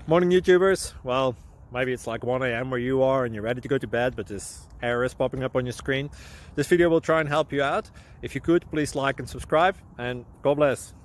Morning YouTubers. Well, maybe it's like 1 a.m. where you are and you're ready to go to bed, but this error is popping up on your screen. This video will try and help you out. If you could, please like and subscribe, and God bless.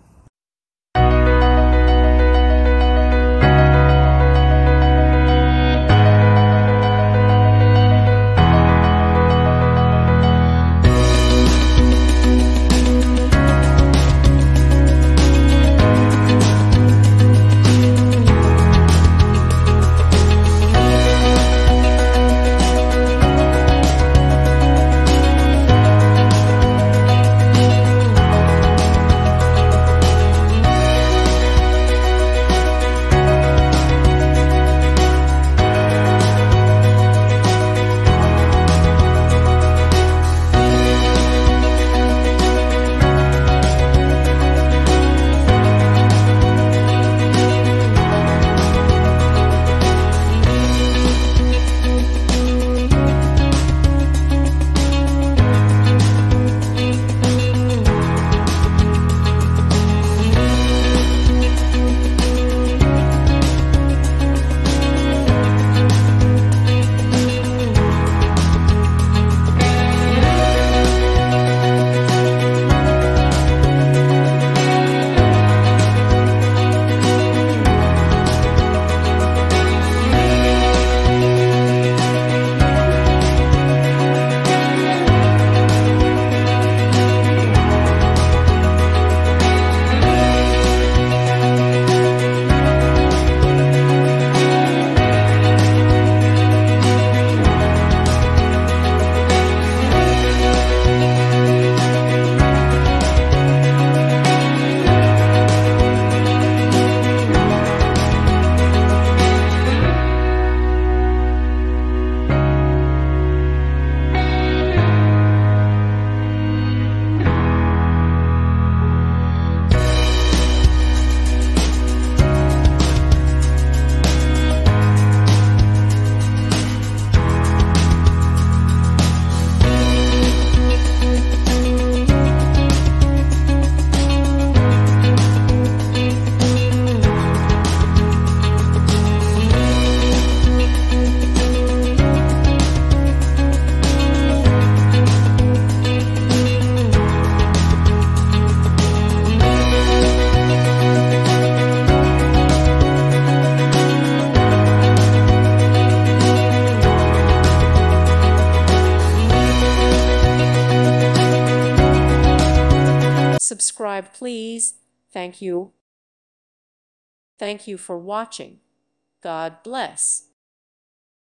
Subscribe, please. Thank you. Thank you for watching. God bless.